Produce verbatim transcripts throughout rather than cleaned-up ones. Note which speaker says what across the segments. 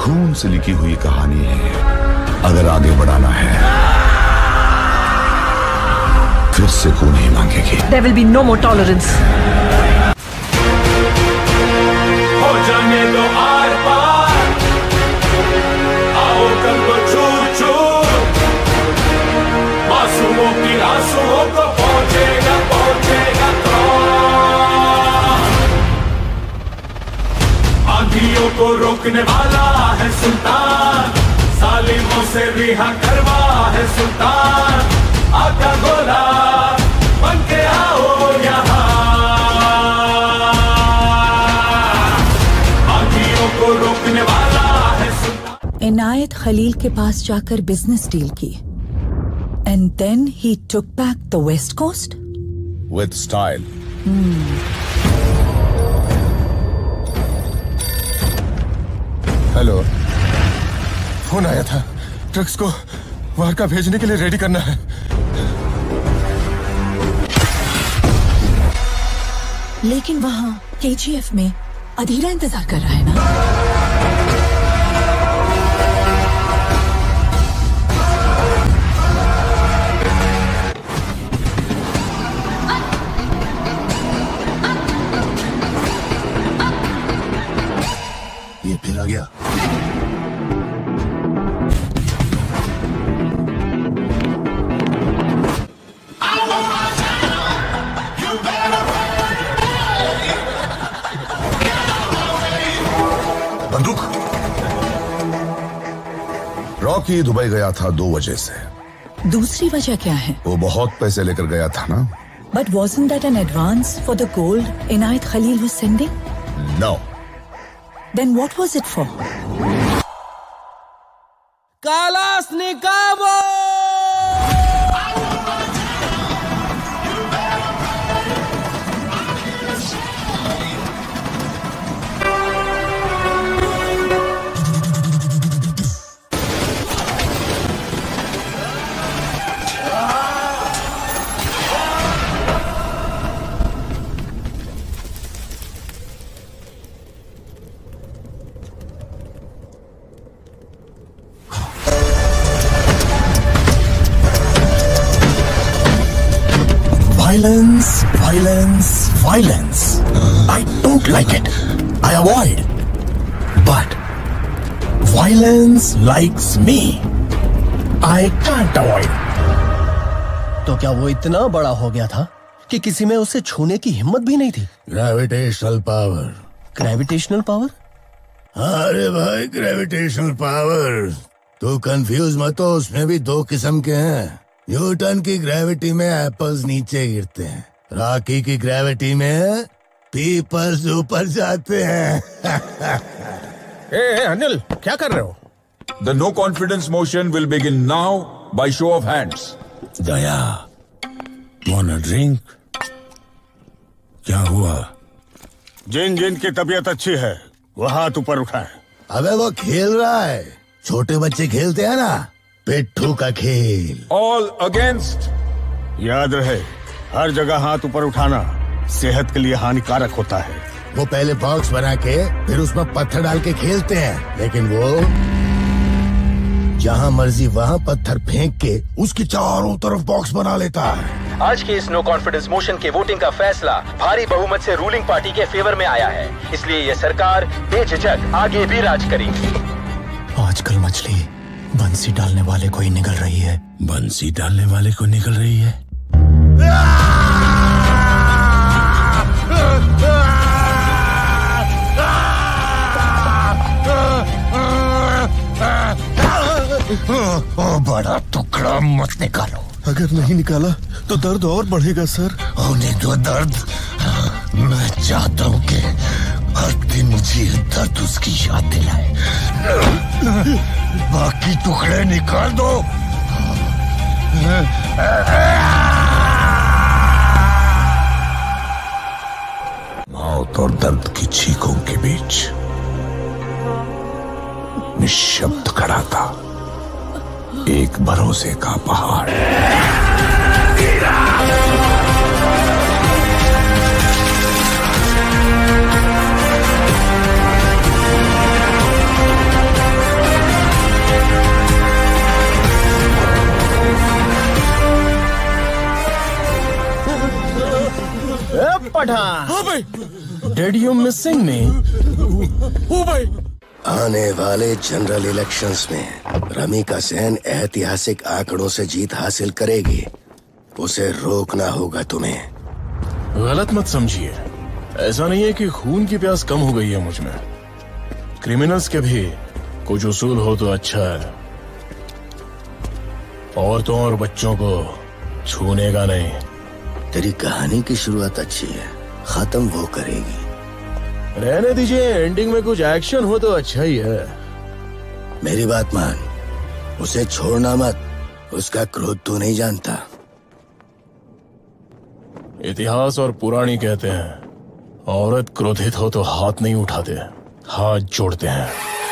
Speaker 1: खून से लिखी हुई कहानी है। अगर आगे बढ़ाना है फिर से खून नहीं मांगेगी।
Speaker 2: There will be no more tolerance.
Speaker 3: हो जाने दो आर पार, आओ कर दो चूर चूर, मासूमों की आंसुओं को पहुंचेगा पहुंचेगा त्राण। आंधियों को रोकने वाला है सुल्तान, सालिमों से रिहा करवा है सुल्तान। आका गोला बन के आओ यहाँ, आंधियों को रोकने वाला है सुल्तान।
Speaker 4: इनायत खलील के पास जाकर बिजनेस डील की, and then he took back the west coast
Speaker 1: with style.
Speaker 5: Hello, phone आया था। ट्रक्स को वारका भेजने के लिए रेडी करना है।
Speaker 4: लेकिन वहाँ केजीएफ में अधीरा इंतजार कर रहा है ना।
Speaker 5: ये फिर आ गया।
Speaker 1: बंदूक। रॉकी दुबई गया था दो वजह से।
Speaker 4: दूसरी वजह क्या है?
Speaker 1: वो बहुत पैसे लेकर गया था ना।
Speaker 4: But wasn't that an advance for the gold Inayat Khalil was sending?
Speaker 1: No.
Speaker 4: Then what was it for?
Speaker 6: Kalashnikov!
Speaker 5: Violence, violence, violence. I don't like it. I avoid. But violence likes me. I can't avoid.
Speaker 6: तो क्या वो इतना बड़ा हो गया था कि किसी में उसे छूने की हिम्मत भी नहीं थी?
Speaker 5: Gravitational power.
Speaker 6: Gravitational power?
Speaker 5: अरे भाई, ग्रेविटेशनल पावर। तू कंफ्यूज मत हो, उसमें भी दो किस्म के हैं। न्यूटन की ग्रेविटी में एप्पल्स नीचे गिरते हैं, रॉकी की ग्रेविटी में पीपल्स ऊपर जाते हैं।
Speaker 7: ए, अनिल, क्या कर रहे हो?
Speaker 8: The no confidence motion will begin now by show of hands.
Speaker 5: Daya, wanna drink? क्या हुआ?
Speaker 7: जिन जिन की तबीयत अच्छी है वो हाथ ऊपर उठाए।
Speaker 5: अबे वो खेल रहा है, छोटे बच्चे खेलते हैं ना, पिट्ठू का खेल।
Speaker 8: All against.
Speaker 7: याद रहे, हर जगह हाथ ऊपर उठाना सेहत के लिए हानिकारक होता है।
Speaker 5: वो पहले बॉक्स बना के फिर उसमें पत्थर डाल के खेलते हैं, लेकिन वो जहाँ मर्जी वहाँ पत्थर फेंक के उसके चारों तरफ बॉक्स बना लेता है।
Speaker 9: आज के इस नो कॉन्फिडेंस मोशन के वोटिंग का फैसला भारी बहुमत से रूलिंग पार्टी के फेवर में आया है, इसलिए ये सरकार बेझिझक आगे भी राज करेगी।
Speaker 5: आजकल मछली बंसी डालने वाले को ही निकल रही है। बंसी डालने वाले को निकल रही है। ओ, बड़ा टुकड़ा मत निकालो।
Speaker 10: अगर नहीं निकाला तो दर्द और बढ़ेगा सर।
Speaker 5: होने दो दर्द। मैं चाहता हूँ कि हर दिन मुझे दर्द उसकी याद दिलाए। बाकी टुकड़े निकाल दो। मौत और दर्द की चीखों के बीच निशब्द खड़ा था एक भरोसे का पहाड़।
Speaker 6: पाठा।
Speaker 8: हाँ भाई।
Speaker 6: Did you missing me?
Speaker 8: ओ भाई।
Speaker 5: आने वाले जनरल इलेक्शंस में रमिका सेन ऐतिहासिक आंकड़ों से जीत हासिल करेगी। उसे रोकना होगा तुम्हें।
Speaker 2: गलत मत समझिए, ऐसा नहीं है कि खून की प्यास कम हो गई है मुझ में। क्रिमिनल्स के भी कुछ उसूल हो तो अच्छा है। औरतों और बच्चों को छूने का नहीं।
Speaker 5: तेरी कहानी की शुरुआत अच्छी है, खत्म वो करेगी।
Speaker 2: रहने दीजिए, एंडिंग में कुछ एक्शन हो तो अच्छा ही है।
Speaker 5: मेरी बात मान, उसे छोड़ना मत। उसका क्रोध तू नहीं जानता।
Speaker 2: इतिहास और पुरानी कहते हैं, औरत क्रोधित हो तो हाथ नहीं उठाते, हाथ जोड़ते हैं।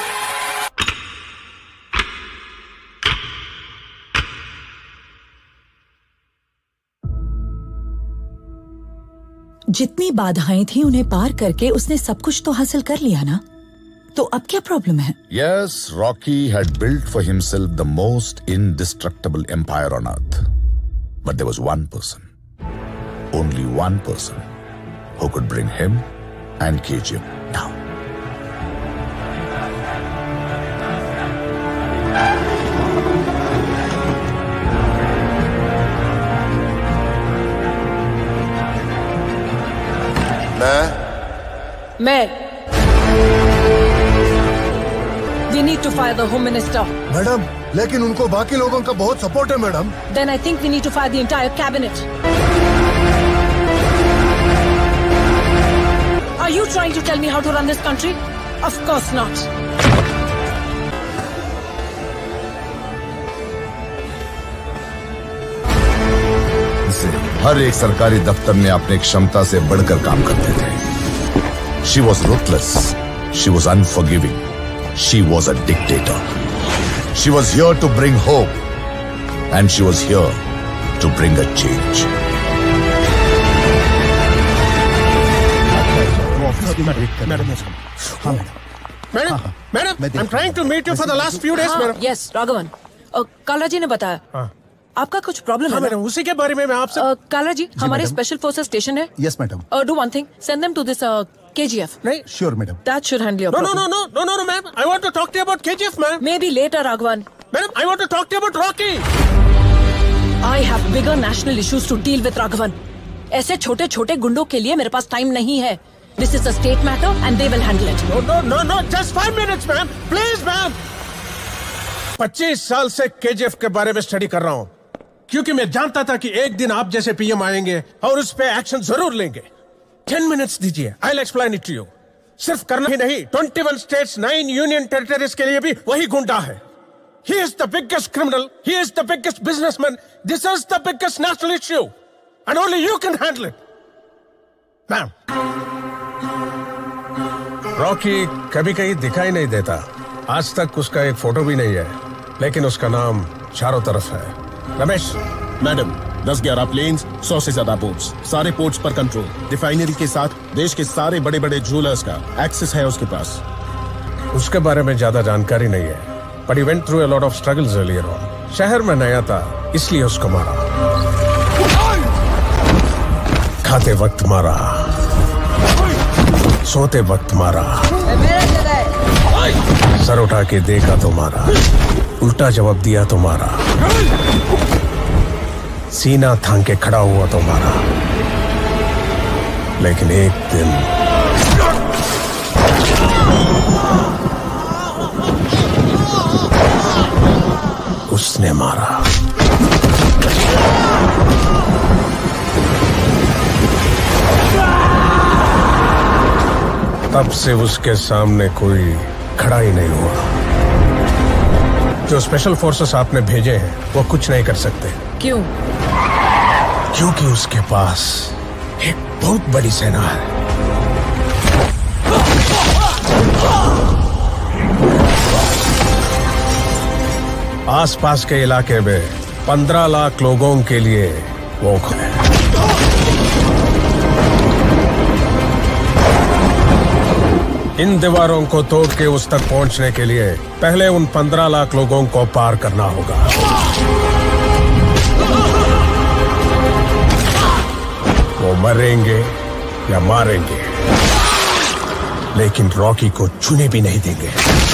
Speaker 4: जितनी बाधाएं थी उन्हें पार करके उसने सब कुछ तो हासिल कर लिया ना, तो अब क्या प्रॉब्लम है?
Speaker 1: Yes, Rocky had built for himself the most indestructible empire on earth. But there was one person, only one person, who could bring him and K G F down.
Speaker 5: मैं
Speaker 11: मैं We need to fire the Home Minister.
Speaker 10: Madam, लेकिन उनको बाकी लोगों का बहुत support है madam.
Speaker 11: Then I think we need to fire the entire cabinet. Are you trying to tell me how to run this country? Of course not.
Speaker 1: हर एक सरकारी दफ्तर में अपने क्षमता से बढ़कर काम करते थे। She was ruthless. She was unforgiving. She was a dictator. She was here to bring hope, and she was here to bring a change.
Speaker 6: Madam, madam, I'm trying to meet you for the last few days, madam.
Speaker 11: Yes, Raghavan. Kala ji ने बताया आपका कुछ problem है।
Speaker 6: Madam, उसी के बारे में मैं आपसे।
Speaker 11: काला जी, हमारे स्पेशल फोर्सेस स्टेशन है।
Speaker 10: Yes madam.
Speaker 11: Do one thing, send them to this K G F.
Speaker 6: नहीं,
Speaker 10: sure madam.
Speaker 11: That should handle your
Speaker 6: No, no,
Speaker 11: problem.
Speaker 6: no, no, no, no, no, ma'am. I want to talk to you about K G F, ma'am.
Speaker 11: Maybe later, Raghavan.
Speaker 6: Madam, I want to talk to you about Rocky.
Speaker 11: I have bigger national issues to deal with, Raghavan. ऐसे छोटे छोटे गुंडों के लिए मेरे पास time नहीं है। This is a state matter and they will handle it.
Speaker 6: No, no, no, no, just five minutes, ma'am. Please, ma'am. पच्चीस साल से K G F के बारे में स्टडी कर रहा हूँ, क्योंकि मैं जानता था कि एक दिन आप जैसे पीएम आएंगे और उस पे एक्शन जरूर लेंगे। टेन मिनट्स दीजिए, I'll explain it to you. सिर्फ करना ही नहीं, इक्कीस स्टेट्स, नाइन यूनियन टेरिटरीज के लिए भी वही गुंडा है। He is the biggest criminal. He is the biggest businessman. This is the biggest national issue, and only you can handle it, ma'am. Rocky कभी कहीं दिखाई नहीं देता। आज तक उसका एक फोटो भी नहीं है, लेकिन उसका नाम चारों तरफ है। रमेश।
Speaker 12: मैडम, दस ग्यारह प्लेन्स, सौ से ज्यादा बोट्स, सारे पोर्ट्स पर कंट्रोल। रिफाइनरी के साथ देश के सारे बड़े बड़े ज्वेलर्स का एक्सेस है उसके पास।
Speaker 6: उसके बारे में ज्यादा जानकारी नहीं है, but he went through a lot of struggles earlier on. शहर में नया था, इसलिए उसको मारा। खाते वक्त मारा, सोते वक्त मारा, सर उठा के देखा तो मारा, उल्टा जवाब दिया तो मारा, सीना थाम के खड़ा हुआ तो मारा। लेकिन एक दिन उसने मारा। तब से उसके सामने कोई खड़ा ही नहीं हुआ। जो स्पेशल फोर्सेस आपने भेजे हैं वो कुछ नहीं कर सकते।
Speaker 11: क्यों?
Speaker 6: क्योंकि उसके पास एक बहुत बड़ी सेना है। आसपास के इलाके में पंद्रह लाख लोगों के लिए वो है। इन दीवारों को तोड़ के उस तक पहुंचने के लिए पहले उन पंद्रह लाख लोगों को पार करना होगा। वो मरेंगे या मारेंगे, लेकिन रॉकी को छूने भी नहीं देंगे।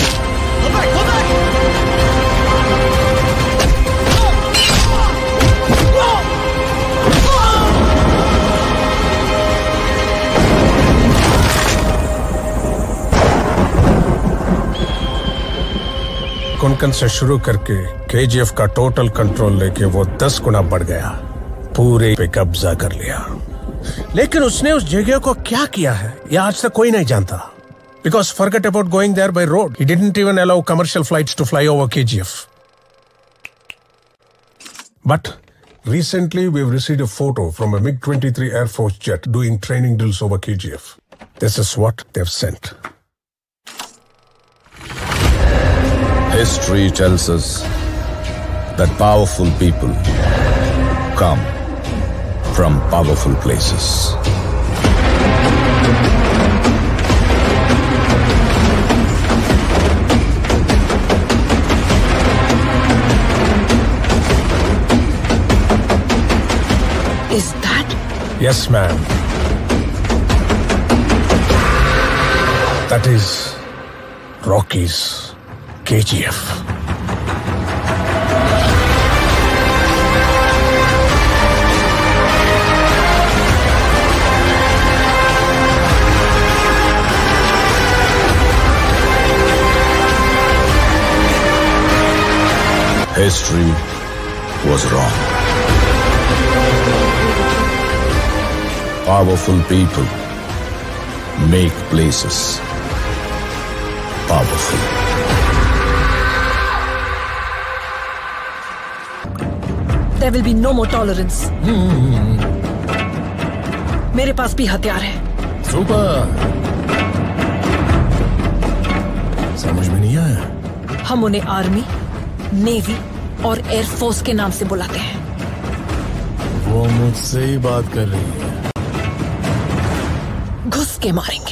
Speaker 6: कुनकन से शुरू करके केजीएफ का टोटल कंट्रोल लेके वो दस गुना बढ़ गया, पूरे पे कब्जा कर लिया। लेकिन उसने उस जगह को क्या किया है यह आज तक कोई नहीं जानता। Because forget about going there by road. He didn't even allow commercial flights to fly over K G F. But recently we've received a photo from a MiG twenty-three Air Force jet doing training drills over K G F. This is what they've sent.
Speaker 1: History tells us that powerful people come from powerful places.
Speaker 11: Is that?
Speaker 6: Yes, ma'am. That is Rocky's K G F.
Speaker 1: History was wrong. Powerful people make places powerful.
Speaker 11: There will be no more tolerance. मेरे पास भी हथियार है।
Speaker 2: Super. समझ में नहीं आया।
Speaker 11: हम उन्हें आर्मी, नेवी और एयरफोर्स के नाम से बुलाते हैं।
Speaker 2: वो मुझसे ही बात कर रही है।
Speaker 11: घुस के मारेंगे।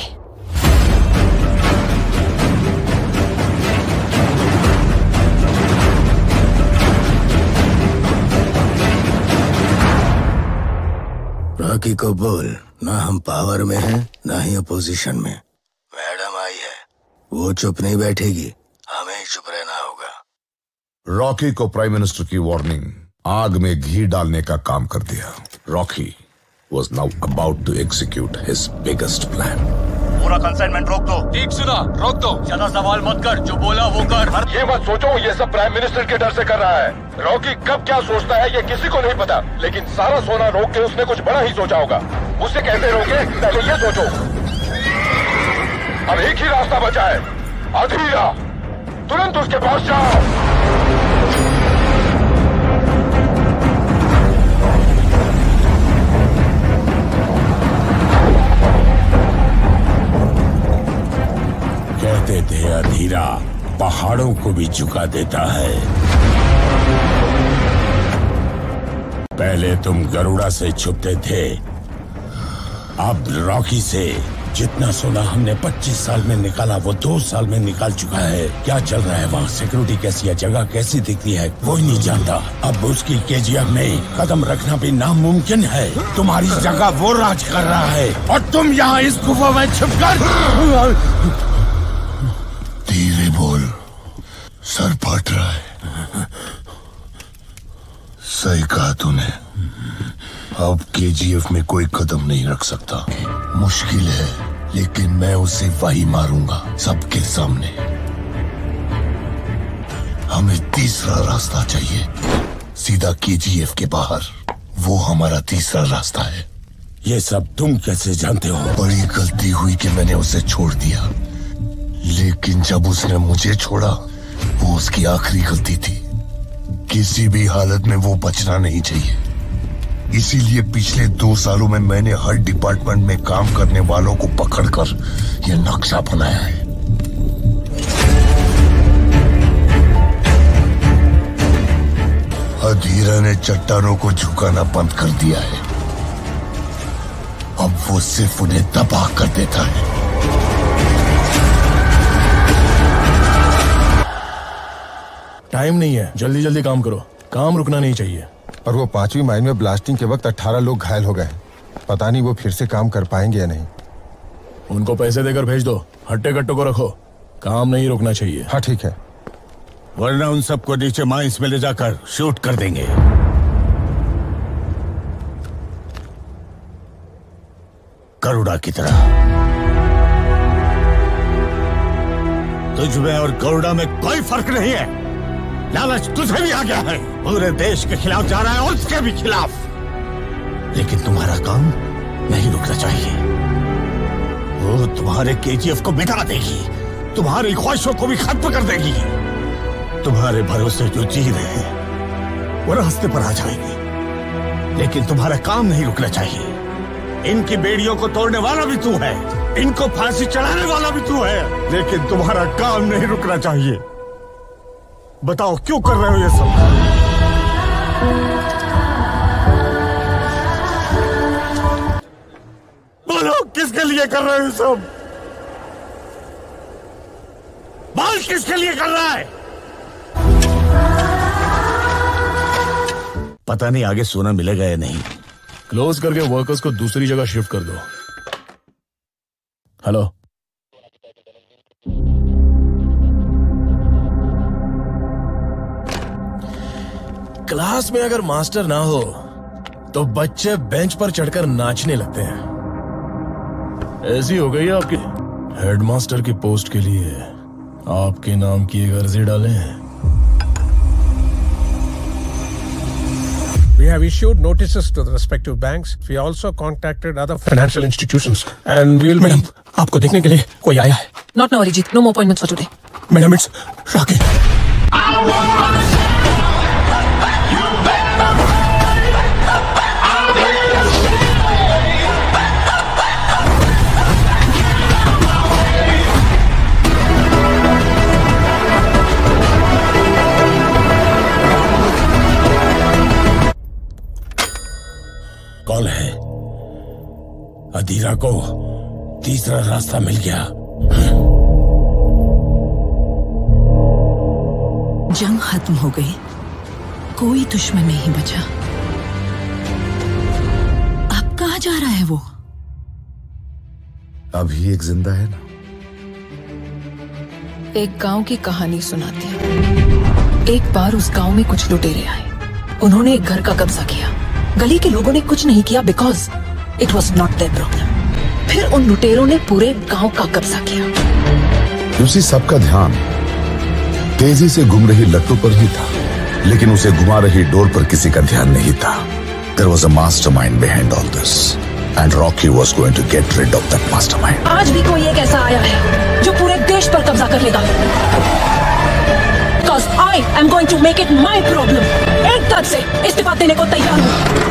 Speaker 5: रॉकी को बोल, ना हम पावर में हैं, ना ही अपोजिशन में। मैडम आई है, वो चुप नहीं बैठेगी, हमें ही चुप रहना होगा।
Speaker 1: रॉकी को प्राइम मिनिस्टर की वार्निंग आग में घी डालने का काम कर दिया। Rocky was now about to execute his biggest plan.
Speaker 13: पूरा कंसाइनमेंट रोक दो।
Speaker 9: ठीक सुना, रोक दो।
Speaker 13: ज्यादा सवाल मत कर, जो बोला वो कर।
Speaker 14: ये मत सोचो ये सब प्राइम मिनिस्टर के डर से कर रहा है। रॉकी कब क्या सोचता है ये किसी को नहीं पता, लेकिन सारा सोना रोक के उसने कुछ बड़ा ही सोचा होगा। उसे कैसे रोके पहले ये सोचो। अब एक ही रास्ता बचा है, अधीरा। तुरंत उसके पास जाओ।
Speaker 15: कहते थे अधीरा पहाड़ों को भी झुका देता है। पहले तुम गरुड़ा से छुपते थे, अब रॉकी से। जितना सोना हमने पच्चीस साल में निकाला वो दो साल में निकाल चुका है। क्या चल रहा है वहाँ, सिक्योरिटी कैसी है, जगह कैसी दिखती है, कोई नहीं जानता। अब उसकी केजीएफ में कदम रखना भी नामुमकिन है। तुम्हारी जगह वो राज कर रहा है और तुम यहाँ इस गुफा में छुपकर।
Speaker 5: धीरे बोल, सर फट रहा है। सही कहा तूने, अब केजीएफ में कोई कदम नहीं रख सकता। मुश्किल है, लेकिन मैं उसे वही मारूंगा सबके सामने। हमें तीसरा रास्ता चाहिए, सीधा केजीएफ के बाहर। वो हमारा तीसरा रास्ता है।
Speaker 15: ये सब तुम कैसे जानते हो?
Speaker 5: बड़ी गलती हुई कि मैंने उसे छोड़ दिया, लेकिन जब उसने मुझे छोड़ा वो उसकी आखिरी गलती थी। किसी भी हालत में वो बचना नहीं चाहिए। इसीलिए पिछले दो सालों में मैंने हर डिपार्टमेंट में काम करने वालों को पकड़कर यह नक्शा बनाया है। अधीरा ने चट्टानों को झुकाना बंद कर दिया है, अब वो सिर्फ उन्हें तबाह कर देता है।
Speaker 2: टाइम नहीं है, जल्दी जल्दी काम करो। काम रुकना नहीं चाहिए।
Speaker 10: पर वो पांचवी माइल में ब्लास्टिंग के वक्त अठारह लोग घायल हो गए।
Speaker 12: पता नहीं वो फिर से काम कर पाएंगे या नहीं।
Speaker 2: उनको पैसे देकर भेज दो, हट्टे कट्टों को रखो, काम नहीं रुकना चाहिए।
Speaker 12: हाँ ठीक है,
Speaker 7: वरना उन सबको नीचे माइंस में ले जाकर शूट कर देंगे। गरुड़ा की तरह। तुझ में और गरुड़ा में कोई फर्क नहीं है। लालच तुझे भी आ गया है, पूरे देश के खिलाफ जा रहा है और उसके भी खिलाफ। लेकिन तुम्हारा काम नहीं रुकना चाहिए। वो तुम्हारे केजीएफ को मिटा देगी, तुम्हारी ख्वाहिशों को भी खत्म कर देगी। तुम्हारे भरोसे जो जी रहे हैं वो रास्ते पर आ जाएंगे, लेकिन तुम्हारा काम नहीं रुकना चाहिए। इनकी बेड़ियों को तोड़ने वाला भी तू है, इनको फांसी चढ़ाने वाला भी तू है, लेकिन तुम्हारा काम नहीं रुकना चाहिए। बताओ क्यों कर रहे हो ये सब? बोलो किसके लिए कर रहे हो ये सब? बोल किसके लिए कर रहा है? पता नहीं आगे सोना मिलेगा या नहीं।
Speaker 2: क्लोज करके वर्कर्स को दूसरी जगह शिफ्ट कर दो। हेलो, क्लास में अगर मास्टर ना हो तो बच्चे बेंच पर चढ़कर नाचने लगते हैं। ऐसी हो गई आपकी हेडमास्टर की पोस्ट के लिए आपके नाम की एक अर्जी डाले हैं।
Speaker 6: We have issued notices to the respective banks. We also contacted other financial institutions, and we will.
Speaker 12: Madam, आपको देखने के लिए कोई आया है।
Speaker 11: Not now, Arijit. No more appointments for today.
Speaker 12: Madam, it's Rakesh.
Speaker 15: Call है, अधीरा को तीसरा रास्ता मिल गया।
Speaker 4: जंग खत्म हो गई, कोई दुश्मन नहीं बचा। अब कहाँ जा रहा है वो?
Speaker 1: अभी एक जिंदा है ना।
Speaker 11: एक गांव की कहानी सुनाती हूँ। एक बार उस गांव में कुछ लुटेरे आए। उन्होंने एक घर का कब्जा किया। गली के लोगों ने कुछ नहीं किया because it was not there problem. फिर उन लुटेरों ने पूरे गांव का कब्जा किया।
Speaker 1: उसी सबका ध्यान तेजी से घूम रही लट्टू पर ही था, लेकिन उसे घुमा रही डोर पर किसी का ध्यान नहीं था। There was a mastermind behind all this, and Rocky was going to get rid of that mastermind.
Speaker 11: आज भी कोई एक ऐसा आया है जो पूरे देश पर कब्जा कर लेगा। Because I am going to make it my problem. एक तरफ से इस्तीफा देने को तैयार हूँ।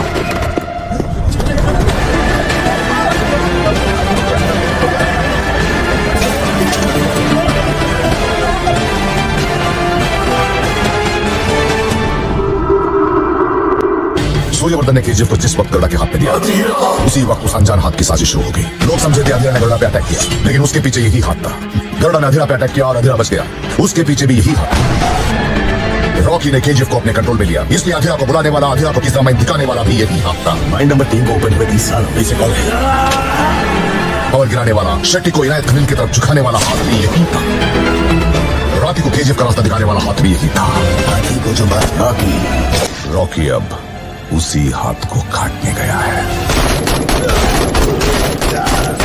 Speaker 1: सूर्यवर्धन ने केजीएफ को जिस वक्त गरुड़ा के हाथ में दिया, उसी वक्त उस अनजान हाथ की साजिश शुरू हो गई। लोग समझे थे अधीरा ने गरुड़ा पे अटैक किया, लेकिन उसके पीछे यही हाथ था। गरुड़ा ने अधीरा पे अटैक किया और अधीरा बच गया, उसके पीछे भी यही हाथ। रॉकी ने केजीएफ को अपने कंट्रोल में लिया, इसलिए अधीरा को बुलाने वाला, अधीरा को तीसरा माइंड दिखाने वाला भी यही हाथ था।
Speaker 7: माइंड नंबर तीन को ओपन हुए तीस साल से कॉल है।
Speaker 1: पावर गिराने वाला, शेट्टी को इनायत खलील की तरफ झुकाने वाला हाथ भी यही था। रॉकी को केजीएफ का रास्ता दिखाने वाला हाथ भी यही था।
Speaker 7: हाथी को जो बात रॉकी
Speaker 1: रॉकी अब उसी हाथ को काटने गया है।